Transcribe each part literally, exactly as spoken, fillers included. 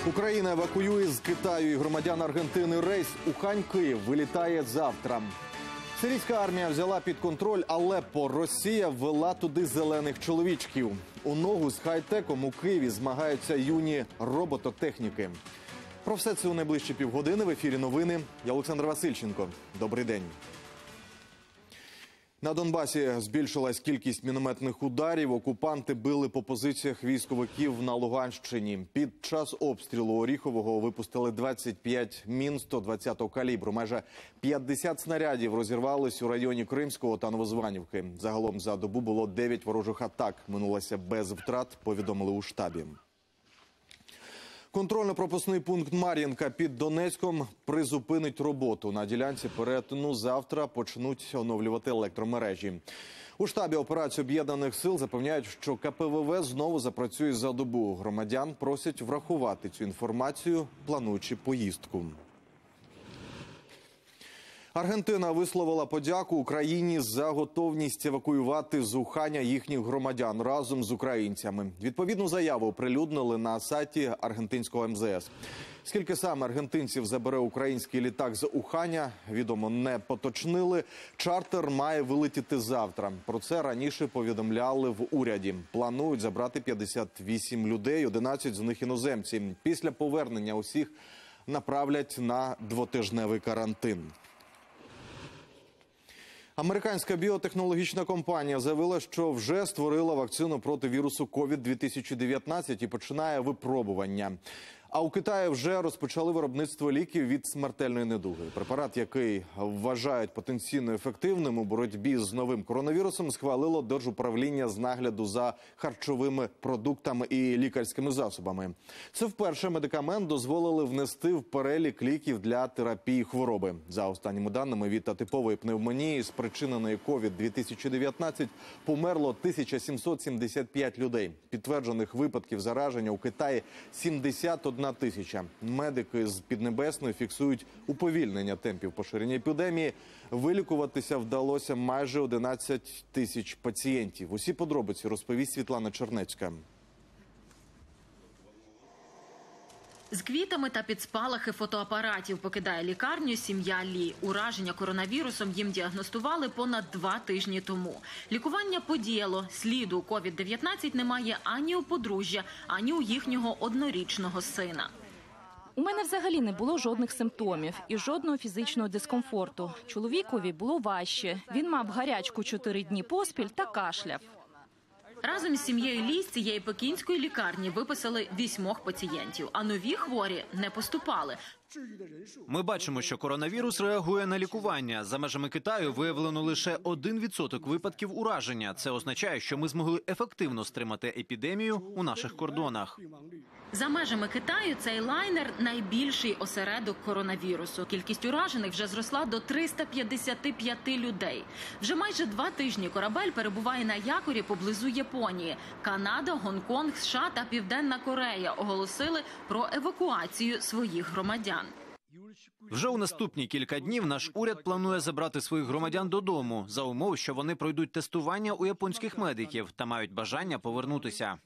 Україна евакуює з Китаю і громадян Аргентини рейс Ухань-Київ вилітає завтра. Сирійська армія взяла під контроль Алеппо. Росія ввела туди зелених чоловічків. У ногу з хай-теком у Києві змагаються юні робототехніки. Про все це у найближчі півгодини. В ефірі новини. Я Олександр Васильченко. Добрий день. На Донбасі збільшилась кількість мінометних ударів. Окупанти били по позиціях військовиків на Луганщині. Під час обстрілу Оріхового випустили двадцять п'ять мін сто двадцятого калібру. Майже п'ятдесят снарядів розірвались у районі Кримського та Новозванівки. Загалом за добу було дев'ять ворожих атак. Минулося без втрат, повідомили у штабі. Контрольно-пропускний пункт Мар'їнка під Донецьком призупинить роботу. На ділянці перетину завтра почнуть оновлювати електромережі. У штабі операції Об'єднаних сил запевняють, що ка пе ве ве знову запрацює за добу. Громадян просять врахувати цю інформацію, плануючи поїздку. Аргентина висловила подяку Україні за готовність евакуювати з Уханя їхніх громадян разом з українцями. Відповідну заяву оприлюднили на сайті аргентинського ем зе ес. Скільки саме аргентинців забере український літак з Уханя, відомо не поточнили. Чартер має вилетіти завтра. Про це раніше повідомляли в уряді. Планують забрати п'ятдесят вісім людей, одинадцять з них іноземці. Після повернення усіх направлять на двотижневий карантин. Американська біотехнологічна компанія заявила, що вже створила вакцину проти вірусу ковід дві тисячі дев'ятнадцять і починає випробування. А у Китаї вже розпочали виробництво ліків від смертельної недуги. Препарат, який вважають потенційно ефективним у боротьбі з новим коронавірусом, схвалило Держуправління з нагляду за харчовими продуктами і лікарськими засобами. Це вперше медикамент дозволили внести в перелік ліків для терапії хвороби. За останніми даними, від атипової пневмонії, спричиненої ковід дві тисячі дев'ятнадцять, померло тисяча сімсот сімдесят п'ять людей. Підтверджених випадків зараження у Китаї сімдесят одна тисяча. Медики з Піднебесної фіксують уповільнення темпів поширення епідемії. Вилікуватися вдалося майже одинадцять тисяч пацієнтів. Усі подробиці розповість Світлана Чернецька. З квітами та під спалахи фотоапаратів покидає лікарню сім'я Лі. Ураження коронавірусом їм діагностували понад два тижні тому. Лікування подіяло. Сліду ковід дев'ятнадцять немає ані у подружжя, ані у їхнього однорічного сина. У мене взагалі не було жодних симптомів і жодного фізичного дискомфорту. Чоловікові було важче. Він мав гарячку чотири дні поспіль та кашляв. Разом із сім'єю Лі з цієї пекінської лікарні виписали вісьмох пацієнтів, а нові хворі не поступали. Ми бачимо, що коронавірус реагує на лікування. За межами Китаю виявлено лише один відсоток випадків ураження. Це означає, що ми змогли ефективно стримати епідемію у наших кордонах. За межами Китаю цей лайнер – найбільший осередок коронавірусу. Кількість уражених вже зросла до триста п'ятдесят п'ять людей. Вже майже два тижні корабель перебуває на якорі поблизу Японії. Канада, Гонконг, США та Південна Корея оголосили про евакуацію своїх громадян. Вже у наступні кілька днів наш уряд планує забрати своїх громадян додому, за умов, що вони пройдуть тестування у японських медиків та мають бажання повернутися.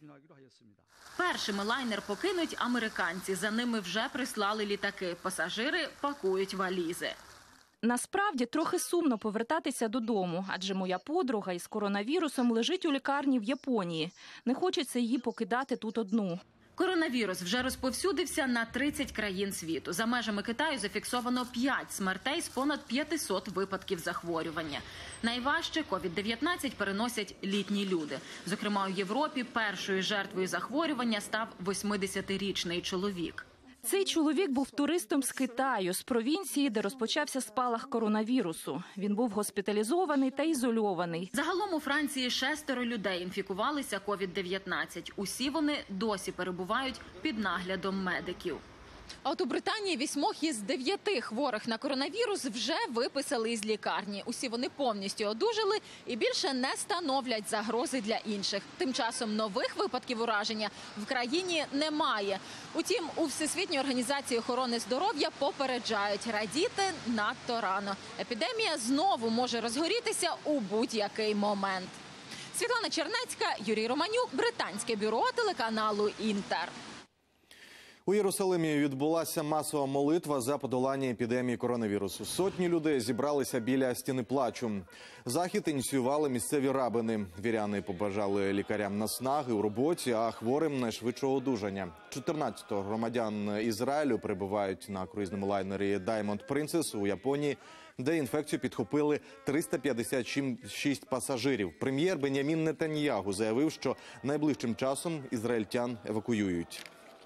Першими лайнер покинуть американці. За ними вже прислали літаки. Пасажири пакують валізи. Насправді, трохи сумно повертатися додому, адже моя подруга із коронавірусом лежить у лікарні в Японії. Не хочеться її покидати тут одну. Коронавірус вже розповсюдився на тридцять країн світу. За межами Китаю зафіксовано п'ять смертей з понад п'ятисот випадків захворювання. Найважче ковід дев'ятнадцять переносять літні люди. Зокрема, у Європі першою жертвою захворювання став восьмидесятирічний чоловік. Цей чоловік був туристом з Китаю, з провінції, де розпочався спалах коронавірусу. Він був госпіталізований та ізольований. Загалом у Франції шестеро людей інфікувалися ковід дев'ятнадцять. Усі вони досі перебувають під наглядом медиків. А от у Британії вісьмох із дев'яти хворих на коронавірус вже виписали із лікарні. Усі вони повністю одужали і більше не становлять загрози для інших. Тим часом нових випадків ураження в країні немає. Утім, у Всесвітній організації охорони здоров'я попереджають – радіти надто рано. Епідемія знову може розгорітися у будь-який момент. Світлана Чернецька, Юрій Романюк, Британське бюро телеканалу «Інтер». У Єрусалимі відбулася масова молитва за подолання епідемії коронавірусу. Сотні людей зібралися біля стіни плачу. Захід ініціювали місцеві рабини. Віряни побажали лікарям наснаги у роботі, а хворим найшвидшого одужання. чотирнадцять громадян Ізраїлю перебувають на круїзному лайнері Diamond Princess у Японії, де інфекцію підхопили триста п'ятдесят шість пасажирів. Прем'єр Бенямін Нетаньягу заявив, що найближчим часом ізраїльтян евакуюють.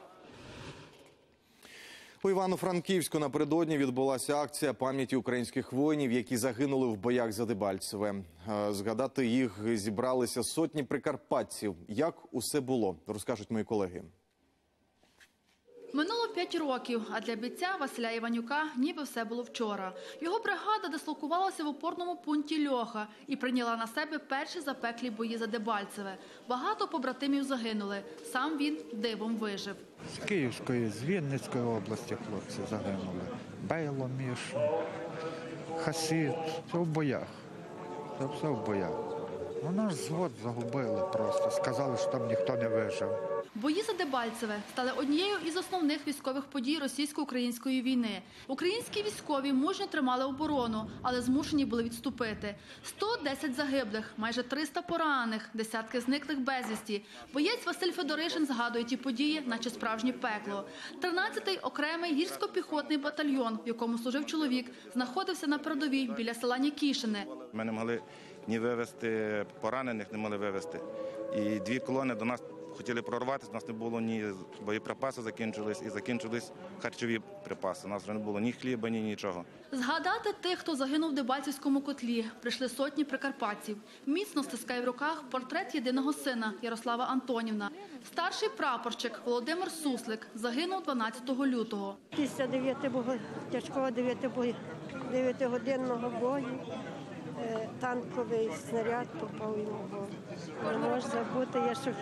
У Івано-Франківську напередодні відбулася акція пам'яті українських воїнів, які загинули в боях за Дебальцеве. Згадати їх зібралися сотні прикарпатців. Як усе було, розкажуть мої колеги. Минуло п'ять років, а для бійця Василя Іванюка ніби все було вчора. Його бригада дислокувалася в опорному пункті Льоха і прийняла на себе перші запеклі бої за Дебальцеве. Багато побратимів загинули, сам він дивом вижив. З Київської, з Вінницької області хлопці загинули. Бейло, Міш, Хасид, все в боях. Це все в боях. Ну, наш звод загубили просто, сказали, що там ніхто не вижив. Бої за Дебальцеве стали однією із основних військових подій російсько-української війни. Українські військові мужньо тримали оборону, але змушені були відступити. сто десять загиблих, майже триста поранених, десятки зниклих безвісті. Боєць Василь Федоришин згадує ті події, наче справжнє пекло. тринадцятий окремий гірсько-піхотний батальйон, в якому служив чоловік, знаходився на передовій біля села Нікішине. Ми не могли ні вивезти поранених, не могли вивезти. І дві колони до нас хотіли прорватися, у нас не було ні боєприпаси закінчились, і закінчились харчові припаси. У нас вже не було ні хліба, ні нічого. Згадати тих, хто загинув в Дебальцівському котлі, прийшли сотні прикарпатців. Міцно стискає в руках портрет єдиного сина Ярослава Антонівна. Старший прапорщик Володимир Суслик загинув дванадцятого лютого. Після дев'ятого тяжкого дев'ятигодинного бою танковий снаряд попав йому в голову. Не можу забути, я ще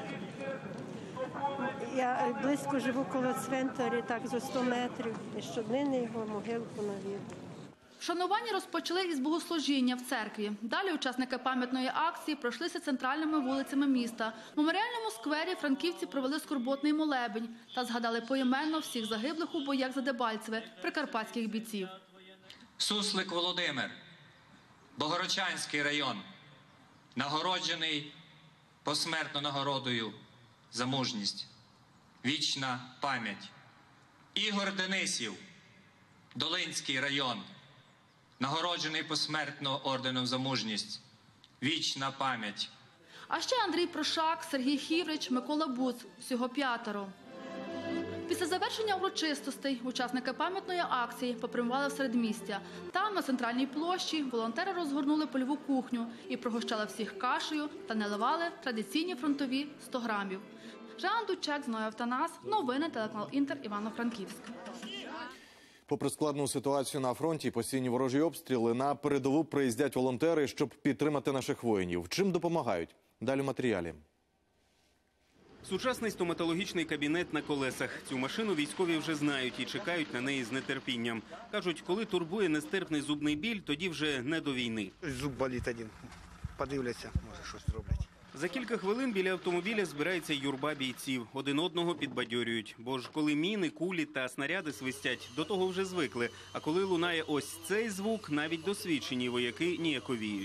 я близько живу коло цвинтаря, так, за сто метрів, і щоднини його могилку навів. Вшанування розпочали із богослужіння в церкві. Далі учасники пам'ятної акції пройшлися центральними вулицями міста. В меморіальному сквері франківці провели скорботний молебень та згадали поіменно всіх загиблих у боях за Дебальцеве прикарпатських бійців. Суслик Володимир, Богородчанський район, нагороджений посмертно нагородою за мужність. Вічна пам'ять. Ігор Денисів, Долинський район, нагороджений посмертно орденом за мужність. Вічна пам'ять. А ще Андрій Прошак, Сергій Хіврич, Микола Буц. Всього п'ятеро. Після завершення урочистостей учасники пам'ятної акції попрямували в середмістя. Там, на центральній площі, волонтери розгорнули польову кухню і пригощали всіх кашею та наливали традиційні фронтові сто грамів. Жан Дучак, Зноя Автанас. Новини, телеканал Інтер, Івано-Франківськ. Попри складну ситуацію на фронті і постійні ворожі обстріли, на передову приїздять волонтери, щоб підтримати наших воїнів. Чим допомагають? Далі в матеріалі. Сучасний стоматологічний кабінет на колесах. Цю машину військові вже знають і чекають на неї з нетерпінням. Кажуть, коли турбує нестерпний зубний біль, тоді вже не до війни. Зуб болить один. Подивляться, може щось зроблять. За кілька хвилин біля автомобіля збирається юрба бійців. Один одного підбадьорюють. Бо ж коли міни, кулі та снаряди свистять, до того вже звикли. А коли лунає ось цей звук, навіть досвідчені вояки ніяковіють.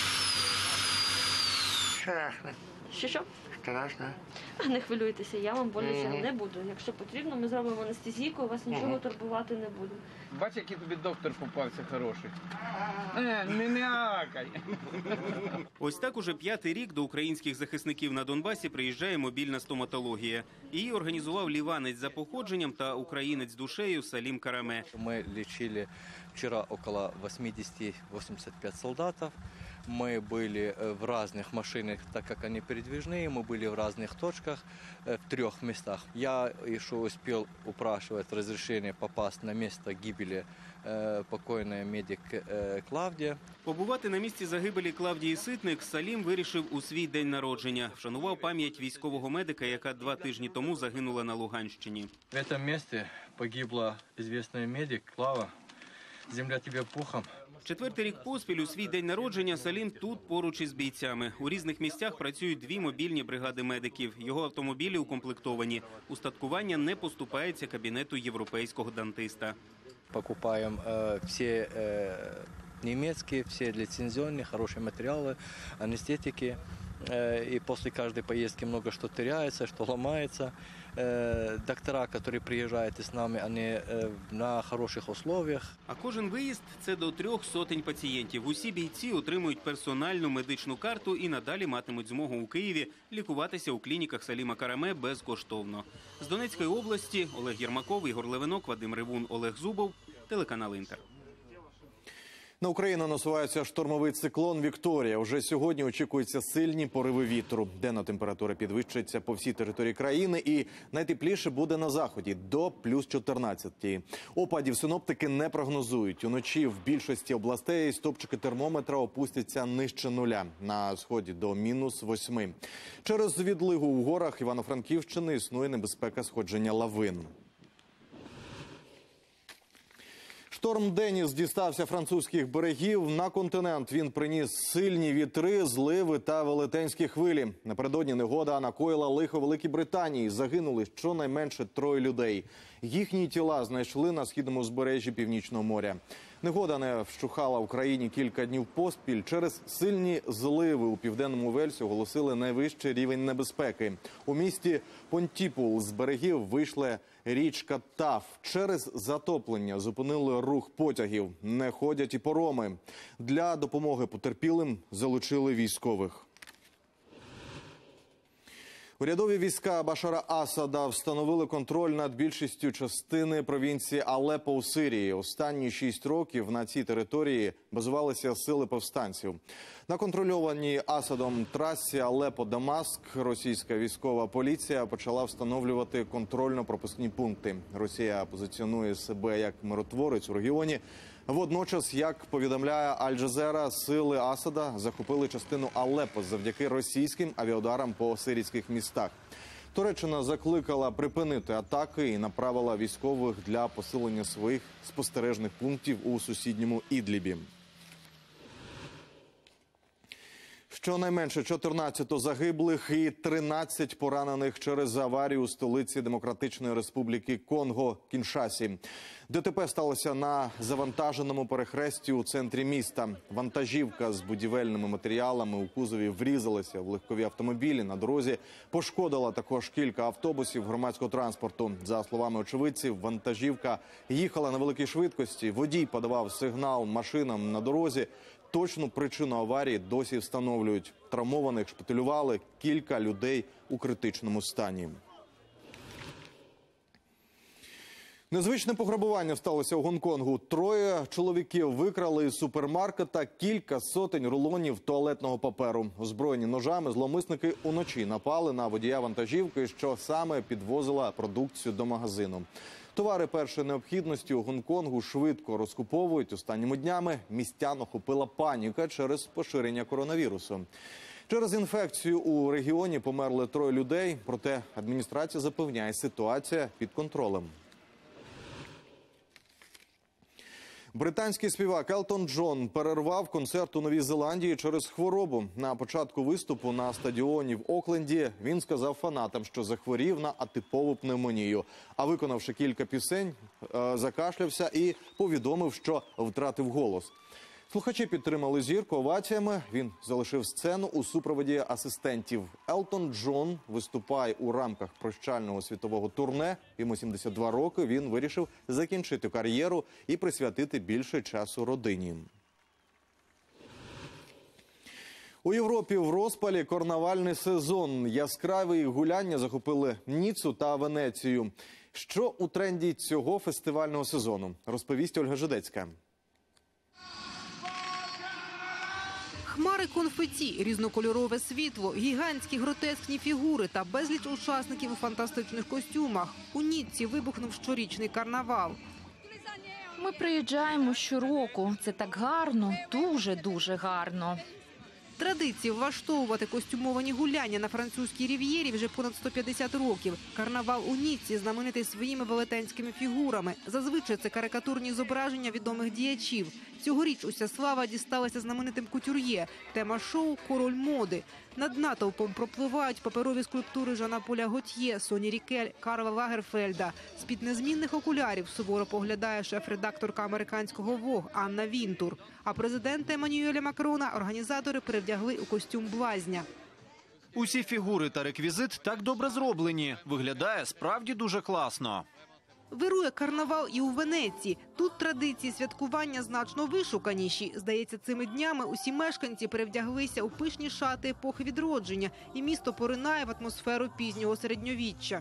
Страшно. Що, що? Страшно. Не хвилюйтеся, я вам боляче mm-hmm. не буду. Якщо потрібно, ми зробимо анестезійку, вас нічого mm-hmm. турбувати не буде. Бач, який тобі доктор попався хороший. Е, не м'якай. Ось так уже п'ятий рік до українських захисників на Донбасі приїжджає мобільна стоматологія. Її організував ліванець за походженням та українець душею Салім Караме. Ми лічили вчора около вісімдесят-вісімдесят п'ять солдатів. Мы были в разных машинах, так как они передвижные, мы были в разных точках, в трех местах. Я еще успел упрашивать разрешение попасть на место гибели покойної медик Клавдія. Побувати на місці загибелі Клавдії Ситник Салім вирішив у свій день народження. Вшанував пам'ять військового медика, яка два тижні тому загинула на Луганщині. В цьому місці погибла відомий медик Клава. Земля тебе пухом. Четвертий рік поспіль у свій день народження Салім тут поруч із бійцями. У різних місцях працюють дві мобільні бригади медиків. Його автомобілі укомплектовані. Устаткування не поступається кабінету європейського дантиста. Покупаем э, все э, немецкие, все лицензионные, хорошие материалы, анестетики. Э, и после каждой поездки много что теряется, что ломается. Э, доктора, которые приезжают с нами, они э, на хороших условиях. А кожен виїзд – це до трьох сотень пацієнтів. Усі бійці отримують персональну медичну карту і надалі матимуть змогу у Києві лікуватися у клініках Саліма Караме безкоштовно. З Донецької області Олег Єрмаков, Ігор Левинок, Вадим Ривун, Олег Зубов, телеканал «Інтер». На Україну насувається штормовий циклон «Вікторія». Уже сьогодні очікуються сильні пориви вітру. Денна температура підвищиться по всій території країни і найтепліше буде на заході – до плюс чотирнадцяти. Опадів синоптики не прогнозують. Уночі в більшості областей стопчики термометра опустяться нижче нуля. На сході – до мінус восьми. Через відлигу у горах Івано-Франківщини існує небезпека сходження лавин. Шторм Деніс дістався французьких берегів. На континент він приніс сильні вітри, зливи та велетенські хвилі. Напередодні негода накоїла лихо Великій Британії. Загинули щонайменше троє людей. Їхні тіла знайшли на східному узбережжі Північного моря. Негода не вщухала в країні кілька днів поспіль. Через сильні зливи у Південному Вельсі оголосили найвищий рівень небезпеки. У місті Понтіпул з берегів вийшла річка Таф. Через затоплення зупинили рух потягів. Не ходять і пароми. Для допомоги потерпілим залучили військових. Урядові війська Башара Асада встановили контроль над більшістю частини провінції Алеппо у Сирії. Останні шість років на цій території базувалися сили повстанців. На контрольованій Асадом трасі Алеппо-Дамаск російська військова поліція почала встановлювати контрольно-пропускні пункти. Росія позиціонує себе як миротворець у регіоні. Водночас, як повідомляє Аль-Джазера, сили Асада захопили частину Алеппо завдяки російським авіаударам по сирійських містах. Туреччина закликала припинити атаки і направила військових для посилення своїх спостережних пунктів у сусідньому Ідлібі. Щонайменше чотирнадцять загиблих і тринадцять поранених через аварію у столиці Демократичної Республіки Конго – Кіншасі. ДТП сталося на завантаженому перехресті у центрі міста. Вантажівка з будівельними матеріалами у кузові врізалася в легкові автомобілі. На дорозі пошкодила також кілька автобусів громадського транспорту. За словами очевидців, вантажівка їхала на великій швидкості. Водій подавав сигнал машинам на дорозі. Точну причину аварії досі встановлюють. Травмованих шпиталювали, кілька людей у критичному стані. Незвичне пограбування сталося у Гонконгу. Троє чоловіків викрали із супермаркета кілька сотень рулонів туалетного паперу. Озброєні ножами зловмисники уночі напали на водія вантажівки, що саме підвозила продукцію до магазину. Товари першої необхідності у Гонконгу швидко розкуповують. Останніми днями містян охопила паніка через поширення коронавірусу. Через інфекцію у регіоні померли троє людей, проте адміністрація запевняє, ситуація під контролем. Британський співак Елтон Джон перервав концерт у Новій Зеландії через хворобу. На початку виступу на стадіоні в Окленді він сказав фанатам, що захворів на атипову пневмонію. А виконавши кілька пісень, закашлявся і повідомив, що втратив голос. Слухачі підтримали зірку оваціями. Він залишив сцену у супроводі асистентів. Елтон Джон виступає у рамках прощального світового турне. Йому сімдесят два роки. Він вирішив закінчити кар'єру і присвятити більше часу родині. У Європі в розпалі карнавальний сезон. Яскраві гуляння захопили Ніццу та Венецію. Що у тренді цього фестивального сезону? Розповість Ольга Жидецька. Хмари конфеті, різнокольорове світло, гігантські гротескні фігури та безліч учасників у фантастичних костюмах. У Ніцці вибухнув щорічний карнавал. Ми приїжджаємо щороку. Це так гарно, дуже-дуже гарно. Традиції влаштовувати костюмовані гуляння на французькій рів'єрі вже понад сто п'ятдесят років. Карнавал у Ніцці знаменитий своїми велетенськими фігурами. Зазвичай це карикатурні зображення відомих діячів. Цьогоріч уся слава дісталася знаменитим кутюр'є. Тема шоу – король моди. Над натовпом пропливають паперові скульптури Жана Поля Готьє, Соні Рікель, Карла Лагерфельда. З-під незмінних окулярів суворо поглядає шеф-редакторка американського Vogue Анна Вінтур. А президента Еммануеля Макрона організатори перевдягли у костюм блазня. Усі фігури та реквізит так добре зроблені. Виглядає справді дуже класно. Вирує карнавал і у Венеції. Тут традиції святкування значно вишуканіші. Здається, цими днями усі мешканці перевдяглися у пишні шати епохи відродження, і місто поринає в атмосферу пізнього середньовіччя.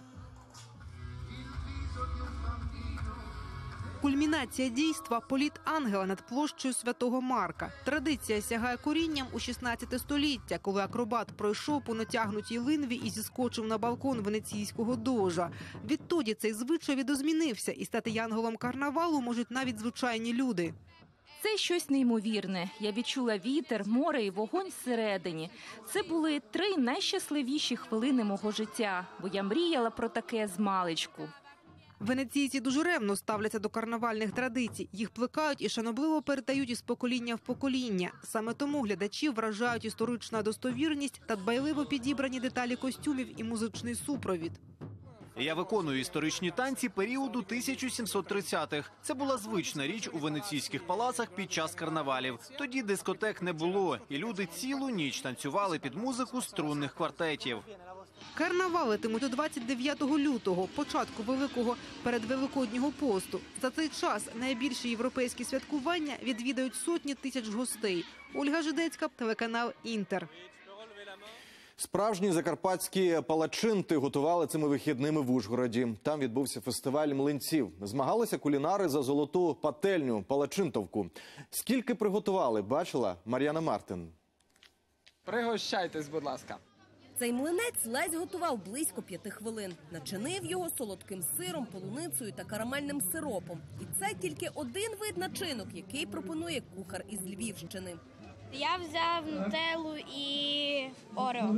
Кульмінація дійства – політ ангела над площею Святого Марка. Традиція сягає корінням у шістнадцяте століття, коли акробат пройшов по натягнутій линві і зіскочив на балкон венеційського дожа. Відтоді цей звичай відозмінився, і стати янголом карнавалу можуть навіть звичайні люди. Це щось неймовірне. Я відчула вітер, море і вогонь всередині. Це були три найщасливіші хвилини мого життя, бо я мріяла про таке змалечку. Венеційці дуже ревно ставляться до карнавальних традицій. Їх плекають і шанобливо передають із покоління в покоління. Саме тому глядачів вражають історична достовірність та дбайливо підібрані деталі костюмів і музичний супровід. Я виконую історичні танці періоду тисяча сімсот тридцятих. Це була звична річ у венеційських палацах під час карнавалів. Тоді дискотек не було, і люди цілу ніч танцювали під музику струнних квартетів. Карнавалитимуть до двадцять дев'ятого лютого, початку Великого передвеликоднього посту. За цей час найбільші європейські святкування відвідають сотні тисяч гостей. Ольга Жидецька, телеканал «Інтер». Справжні закарпатські палачинти готували цими вихідними в Ужгороді. Там відбувся фестиваль млинців. Змагалися кулінари за золоту пательню – палачинтовку. Скільки приготували, бачила Мар'яна Мартин. Пригощайтесь, будь ласка. Цей млинець Лесь готував близько п'яти хвилин. Начинив його солодким сиром, полуницею та карамельним сиропом. І це тільки один вид начинок, який пропонує кухар із Львівщини. Я взяв нутеллу і орео.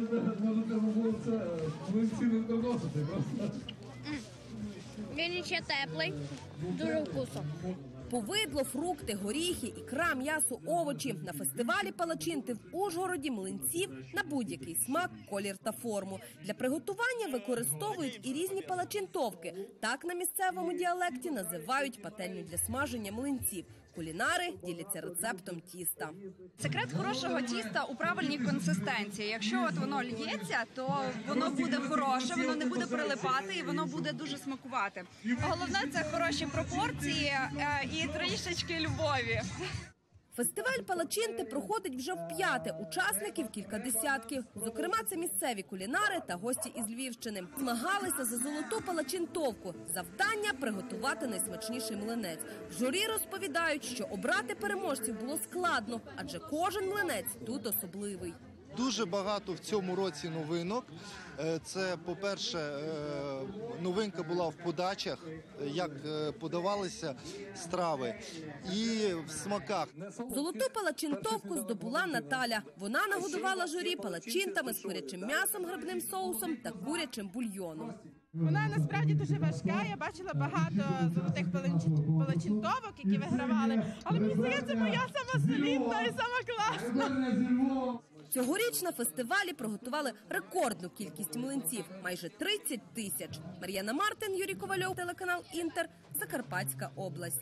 Він ще теплий, дуже вкусно. Повидло, фрукти, горіхи, ікра, м'ясо, овочі. На фестивалі палачинти в Ужгороді млинців на будь-який смак, колір та форму. Для приготування використовують і різні палачинтовки. Так на місцевому діалекті називають пательню для смаження млинців. Кулінари діляться рецептом тіста. Секрет хорошого тіста у правильній консистенції. Якщо от воно лється, то воно буде хороше, воно не буде прилипати і воно буде дуже смакувати. Головне – це хороші пропорції і трішечки любові. Фестиваль палачинти проходить вже вп'яте. Учасників кілька десятків. Зокрема, це місцеві кулінари та гості із Львівщини. Змагалися за золоту палачинтовку. Завдання – приготувати найсмачніший млинець. В журі розповідають, що обрати переможців було складно, адже кожен млинець тут особливий. Дуже багато в цьому році новинок. Це, по-перше, новинка була в подачах, як подавалися страви, і в смаках. Золоту палачинтовку здобула Наталя. Вона нагодувала журі палачинтами з курячим м'ясом, грибним соусом та курячим бульйоном. Вона насправді дуже важка. Я бачила багато золотих палачинтовок, які вигравали. Але мені здається, моя сама солідна і сама класна. Цьогоріч на фестивалі приготували рекордну кількість млинців – майже тридцять тисяч. Мар'яна Мартин, Юрій Ковальов, телеканал «Інтер», Закарпатська область.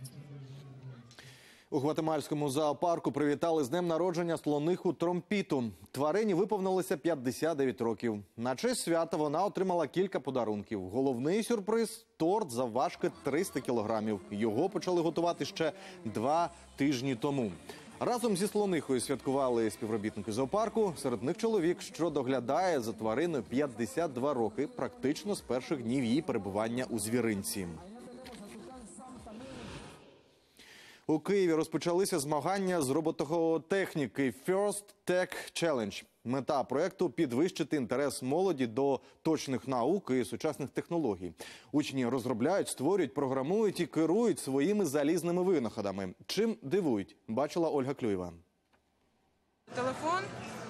У Гватемальському зоопарку привітали з днем народження слониху Тромпіту. Тварині виповнилося п'ятдесят дев'ять років. На честь свята вона отримала кілька подарунків. Головний сюрприз – торт завважки триста кілограмів. Його почали готувати ще два тижні тому. Разом зі слонихою святкували співробітники зоопарку. Серед них чоловік, що доглядає за твариною п'ятдесят два роки, практично з перших днів її перебування у звіринці. У Києві розпочалися змагання з робототехніки First Tech Challenge. Мета проєкту – підвищити інтерес молоді до точних наук і сучасних технологій. Учні розробляють, створюють, програмують і керують своїми залізними винаходами. Чим дивують, бачила Ольга Клюєва. Телефон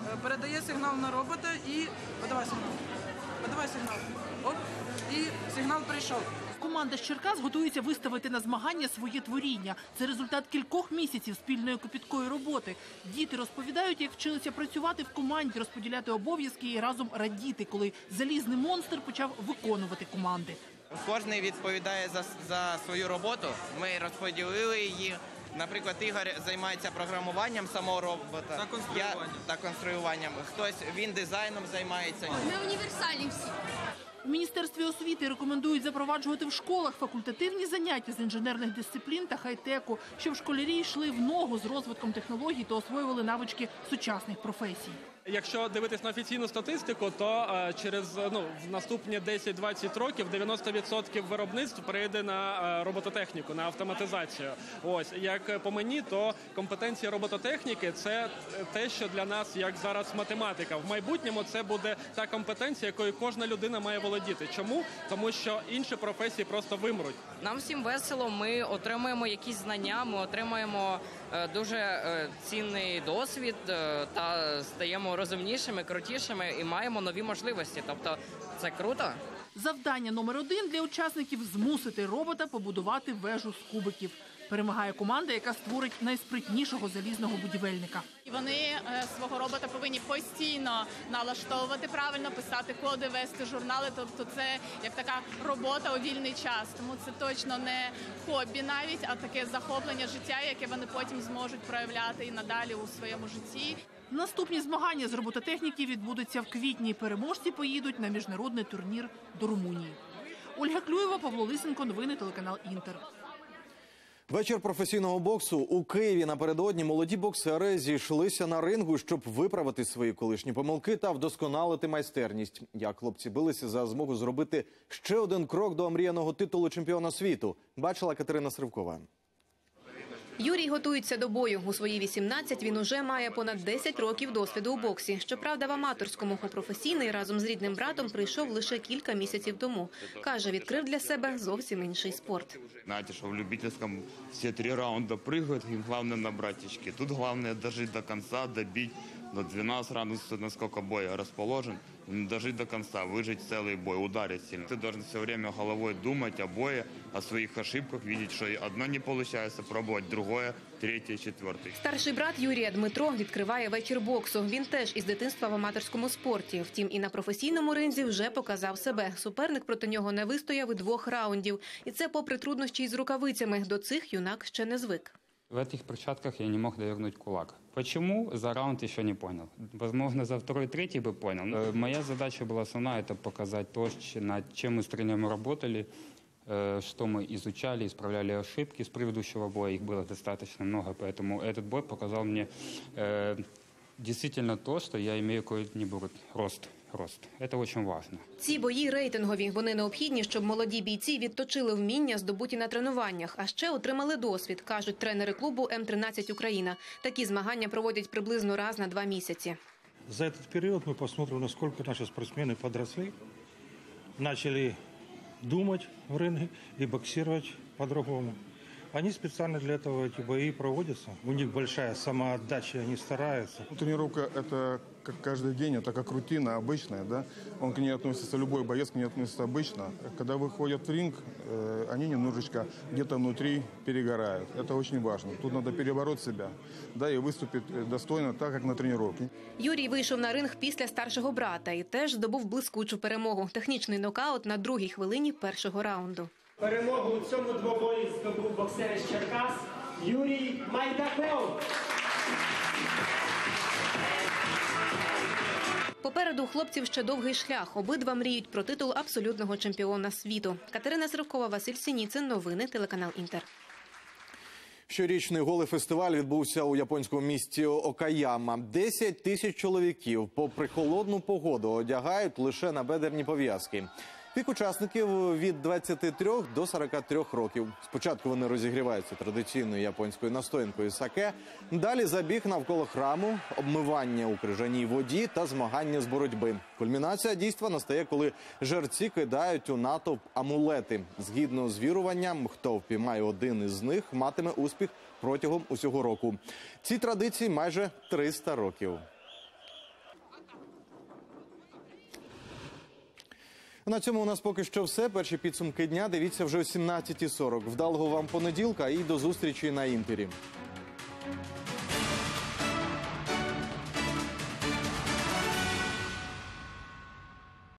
передає сигнал на робота і подавай сигнал. Подавай сигнал. Оп, і сигнал прийшов. Команда з Черкас готується виставити на змагання своє творіння. Це результат кількох місяців спільної копіткої роботи. Діти розповідають, як вчилися працювати в команді, розподіляти обов'язки і разом радіти, коли залізний монстр почав виконувати команди. Кожен відповідає за, за свою роботу. Ми розподілили її. Наприклад, Ігор займається програмуванням самого робота. Та конструюванням. Я, та конструюванням. Хтось, він дизайном займається. Ми універсальні всі. У Міністерстві освіти рекомендують запроваджувати в школах факультативні заняття з інженерних дисциплін та хай-теку, щоб школярі йшли в ногу з розвитком технологій та освоювали навички сучасних професій. Якщо дивитись на офіційну статистику, то е, через ну, в наступні десять-двадцять років дев'яносто відсотків виробництв перейде на е, робототехніку, на автоматизацію. Ось, як по мені, то компетенція робототехніки – це те, що для нас, як зараз математика. В майбутньому це буде та компетенція, якою кожна людина має володіти. Чому? Тому що інші професії просто вимруть. Нам всім весело, ми отримуємо якісь знання, ми отримуємо е, дуже е, цінний досвід е, та стаємо розумнішими, крутішими і маємо нові можливості. Тобто це круто. Завдання номер один для учасників – змусити робота побудувати вежу з кубиків. Перемагає команда, яка створить найспритнішого залізного будівельника. Вони е, свого робота повинні постійно налаштовувати правильно, писати коди, вести журнали. Тобто це як така робота у вільний час. Тому це точно не хобі навіть, а таке захоплення життя, яке вони потім зможуть проявляти і надалі у своєму житті. Наступні змагання з робототехніки відбудуться в квітні. Переможці поїдуть на міжнародний турнір до Румунії. Ольга Клюєва, Павло Лисенко, новини телеканал «Інтер». Вечір професійного боксу у Києві напередодні молоді боксери зійшлися на рингу, щоб виправити свої колишні помилки та вдосконалити майстерність. Як хлопці билися за змогу зробити ще один крок до омріяного титулу чемпіона світу, бачила Катерина Сривкова. Юрій готується до бою. У свої вісімнадцять він уже має понад десять років досвіду у боксі. Щоправда, в аматорському. У професійний разом з рідним братом прийшов лише кілька місяців тому. Каже, відкрив для себе зовсім інший спорт. Знаете, что в любительском все три раунда прыгают, им главное набрать очки. Тут главное дожить до конца, добить до двенадцати раундов, насколько бой расположен, дожить до конца, выжить целый бой, ударить сильно. Ты должен все время головой думать о бое, о своих ошибках, видеть, что одно не получается, пробовать другое, третє, четверте. Старший брат Юрія Дмитро відкриває вечір боксу. Він теж із дитинства в аматорському спорті. Втім, і на професійному ринзі вже показав себе. Суперник проти нього не вистояв і двох раундів. І це попри труднощі із рукавицями. До цих юнак ще не звик. В этих перчатках я не мог довернуть кулак. Почему? За раунд еще не понял. Возможно, за второй, третий бы понял. Моя задача была основная – это показать то, над чем мы с тренером работали, что мы изучали, исправляли ошибки с предыдущего боя. Их было достаточно много, поэтому этот бой показал мне э, действительно то, что я имею какой-нибудь рост. Рост. Це дуже важливо. Ці бої рейтингові. Вони необхідні, щоб молоді бійці відточили вміння, здобуті на тренуваннях, а ще отримали досвід, кажуть тренери клубу М тринадцять Україна. Такі змагання проводять приблизно раз на два місяці. За этот период мы посмотрим, насколько наши спортсмены подросли, начали думать в ринге и боксировать по-другому. Они специально для этого эти бои проводятся. У них большая самоотдача, они стараются. Тренировка – это как каждый день, это как рутина обычная, да. Он к ней относится, любой боец к ней относится обычно. Когда выходят в ринг, э, они немножечко где-то внутри перегорают. Это очень важно. Тут надо перебороть себя, да, и выступить достойно, так как на тренировке. Юрій вийшов на ринг після старшого брата і теж здобув блискучу перемогу. Технічний нокаут на другій хвилині першого раунду. Перемогу у цьому двобої здобув боксер з Черкас Юрій Майдаков. Попереду у хлопців ще довгий шлях. Обидва мріють про титул абсолютного чемпіона світу. Катерина Сривкова, Василь Сініцин. Новини телеканал «Інтер». Щорічний голий-фестиваль відбувся у японському місті Окаяма. Десять тисяч чоловіків, попри холодну погоду, одягають лише набедрені пов'язки. Вік учасників від двадцяти трьох до сорока трьох років. Спочатку вони розігріваються традиційною японською настоянкою саке, далі забіг навколо храму, обмивання у крижаній воді та змагання з боротьби. Кульмінація дійства настає, коли жерці кидають у натовп амулети. Згідно з віруванням, хто впіймає один із них, матиме успіх протягом усього року. Ці традиції майже триста років. На цьому у нас поки що все. Перші підсумки дня дивіться вже о сімнадцятій сорок. Вдалого вам понеділка і до зустрічі на Інтері.